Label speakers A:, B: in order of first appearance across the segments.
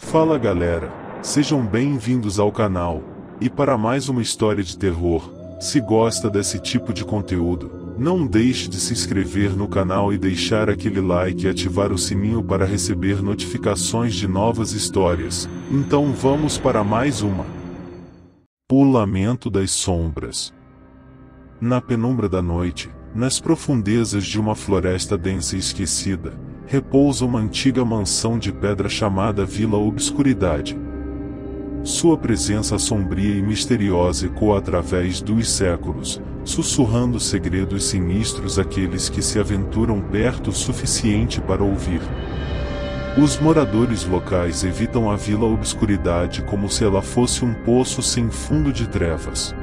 A: Fala galera, sejam bem-vindos ao canal, e para mais uma história de terror. Se gosta desse tipo de conteúdo, não deixe de se inscrever no canal e deixar aquele like e ativar o sininho para receber notificações de novas histórias. Então vamos para mais uma. O Lamento das Sombras. Na penumbra da noite, nas profundezas de uma floresta densa e esquecida, repousa uma antiga mansão de pedra chamada Vila Obscuridade. Sua presença sombria e misteriosa ecoa através dos séculos, sussurrando segredos sinistros àqueles que se aventuram perto o suficiente para ouvir. Os moradores locais evitam a Vila Obscuridade como se ela fosse um poço sem fundo de trevas.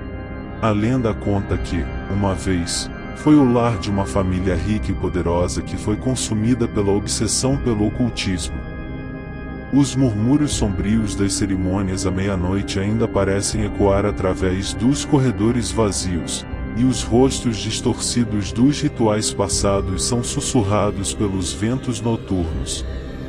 A: A lenda conta que, uma vez, foi o lar de uma família rica e poderosa que foi consumida pela obsessão pelo ocultismo. Os murmúrios sombrios das cerimônias à meia-noite ainda parecem ecoar através dos corredores vazios, e os rostos distorcidos dos rituais passados são sussurrados pelos ventos noturnos.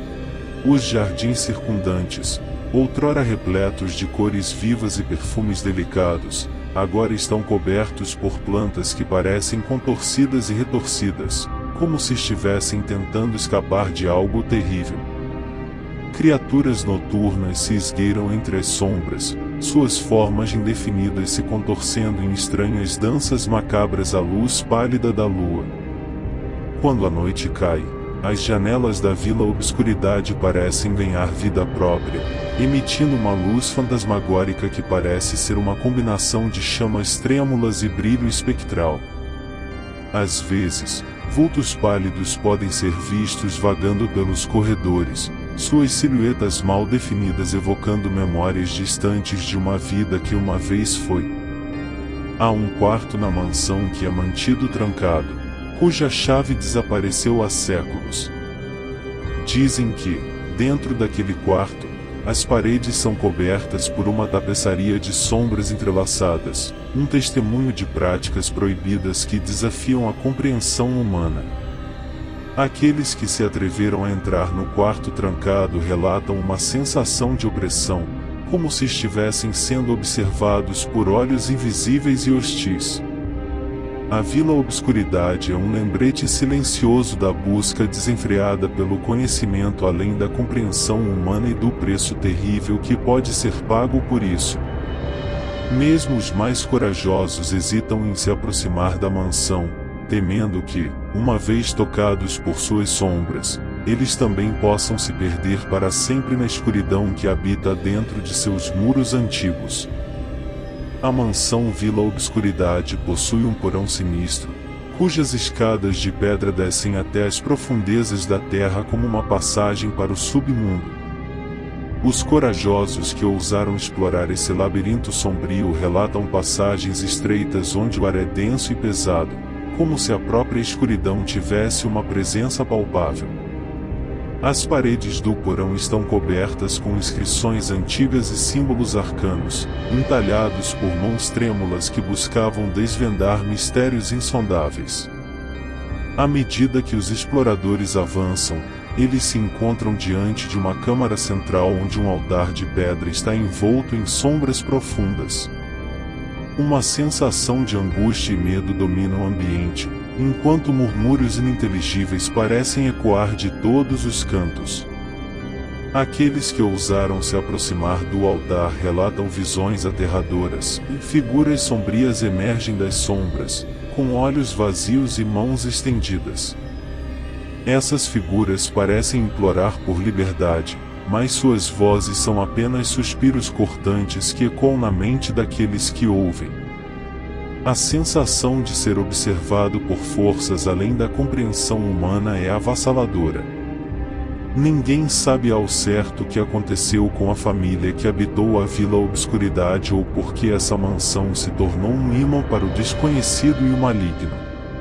A: Os jardins circundantes, outrora repletos de cores vivas e perfumes delicados, agora estão cobertos por plantas que parecem contorcidas e retorcidas, como se estivessem tentando escapar de algo terrível. Criaturas noturnas se esgueiram entre as sombras, suas formas indefinidas se contorcendo em estranhas danças macabras à luz pálida da lua. Quando a noite cai, as janelas da Vila Obscuridade parecem ganhar vida própria, emitindo uma luz fantasmagórica que parece ser uma combinação de chamas trêmulas e brilho espectral. Às vezes, vultos pálidos podem ser vistos vagando pelos corredores, suas silhuetas mal definidas evocando memórias distantes de uma vida que uma vez foi. Há um quarto na mansão que é mantido trancado, cuja chave desapareceu há séculos. Dizem que, dentro daquele quarto, as paredes são cobertas por uma tapeçaria de sombras entrelaçadas, um testemunho de práticas proibidas que desafiam a compreensão humana. Aqueles que se atreveram a entrar no quarto trancado relatam uma sensação de opressão, como se estivessem sendo observados por olhos invisíveis e hostis. A Vila Obscuridade é um lembrete silencioso da busca desenfreada pelo conhecimento além da compreensão humana e do preço terrível que pode ser pago por isso. Mesmo os mais corajosos hesitam em se aproximar da mansão, temendo que, uma vez tocados por suas sombras, eles também possam se perder para sempre na escuridão que habita dentro de seus muros antigos. A mansão Vila Obscuridade possui um porão sinistro, cujas escadas de pedra descem até as profundezas da terra como uma passagem para o submundo. Os corajosos que ousaram explorar esse labirinto sombrio relatam passagens estreitas onde o ar é denso e pesado, como se a própria escuridão tivesse uma presença palpável. As paredes do porão estão cobertas com inscrições antigas e símbolos arcanos, entalhados por mãos trêmulas que buscavam desvendar mistérios insondáveis. À medida que os exploradores avançam, eles se encontram diante de uma câmara central onde um altar de pedra está envolto em sombras profundas. Uma sensação de angústia e medo domina o ambiente, enquanto murmúrios ininteligíveis parecem ecoar de todos os cantos. Aqueles que ousaram se aproximar do altar relatam visões aterradoras, e figuras sombrias emergem das sombras, com olhos vazios e mãos estendidas. Essas figuras parecem implorar por liberdade, mas suas vozes são apenas suspiros cortantes que ecoam na mente daqueles que ouvem. A sensação de ser observado por forças além da compreensão humana é avassaladora. Ninguém sabe ao certo o que aconteceu com a família que habitou a Vila Obscuridade ou por que essa mansão se tornou um imã para o desconhecido e o maligno.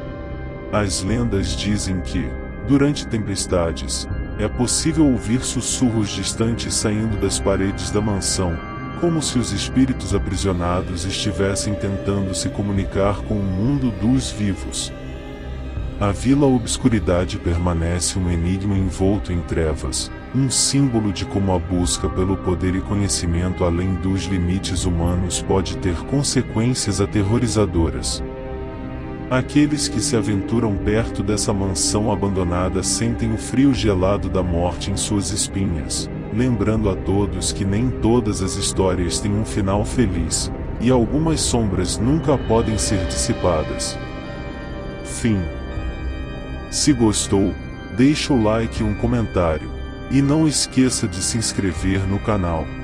A: As lendas dizem que, durante tempestades, é possível ouvir sussurros distantes saindo das paredes da mansão, como se os espíritos aprisionados estivessem tentando se comunicar com o mundo dos vivos. A Vila Obscuridade permanece um enigma envolto em trevas, um símbolo de como a busca pelo poder e conhecimento além dos limites humanos pode ter consequências aterrorizadoras. Aqueles que se aventuram perto dessa mansão abandonada sentem o frio gelado da morte em suas espinhas, lembrando a todos que nem todas as histórias têm um final feliz, e algumas sombras nunca podem ser dissipadas. Fim. Se gostou, deixa o like e um comentário, e não esqueça de se inscrever no canal.